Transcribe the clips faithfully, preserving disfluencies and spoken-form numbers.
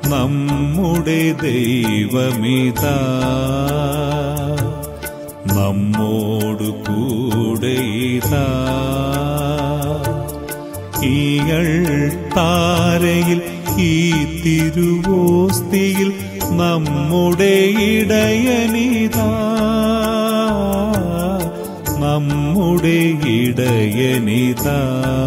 നമ്മുടെ ദൈവമിതാ നമ്മോടു കൂടെയിതാ. ഈകൾ താരയിൽ ഈ തിരുവോസ്തിയിൽ നമ്മുടെ ഇടയനിതാ നമ്മുടെ ഇടയനിതാ.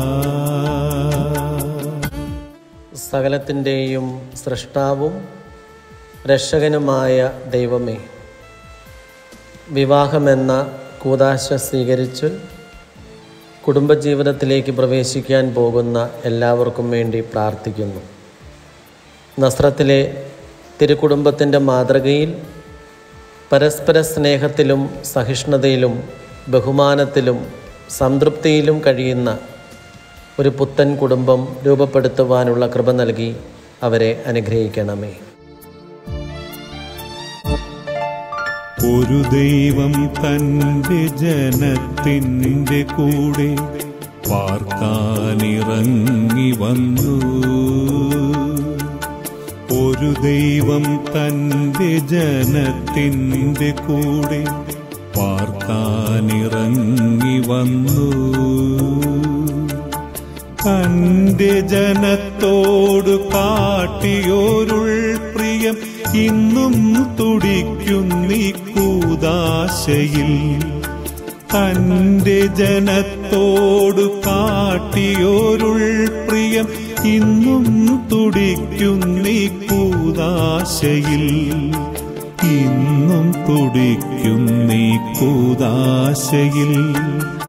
സകലത്തിൻ്റെയും സൃഷ്ടാവും രക്ഷകനുമായ ദൈവമേ, വിവാഹമെന്ന കൂദാശ സ്വീകരിച്ച് കുടുംബജീവിതത്തിലേക്ക് പ്രവേശിക്കാൻ പോകുന്ന എല്ലാവർക്കും വേണ്ടി പ്രാർത്ഥിക്കുന്നു. നസ്രത്തിലെ തിരുക്കുടുംബത്തിൻ്റെ മാതൃകയിൽ പരസ്പര സ്നേഹത്തിലും സഹിഷ്ണുതയിലും ബഹുമാനത്തിലും സംതൃപ്തിയിലും കഴിയുന്ന ഒരു പുത്തൻ കുടുംബം രൂപപ്പെടുത്തുവാനുള്ള കൃപ നൽകി അവരെ അനുഗ്രഹിക്കണമേ. ഒരു ദൈവം തന്റെ ജനത്തിൻ്റെ കൂടെ പാർക്കാനിറങ്ങി വന്നു. ഒരു ദൈവം തന്റെ ജനത്തിൻ്റെ കൂടെ പാർക്കാനിറങ്ങി വന്നു. തന്റെ ജനത്തോട് കാട്ടിയോരുൾ പ്രിയം ഇന്നും തുടിക്കുന്നീ കൂദാശയിൽ. തന്റെ ജനത്തോട് കാട്ടിയോരുൾ പ്രിയം ഇന്നും തുടിക്കുന്നീ കൂദാശയിൽ. ഇന്നും തുടിക്കുന്നീ കൂദാശയിൽ.